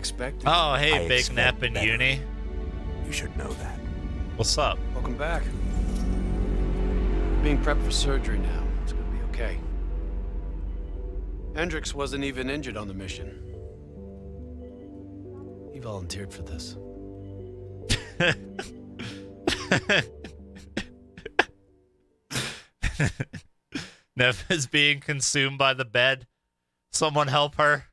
expected. Oh, hey, I Big expect Nep in better. uni. You should know that. What's up? Welcome back. Being prepped for surgery now. It's gonna be okay. Hendricks wasn't even injured on the mission. He volunteered for this. Nev is being consumed by the bed. Someone help her.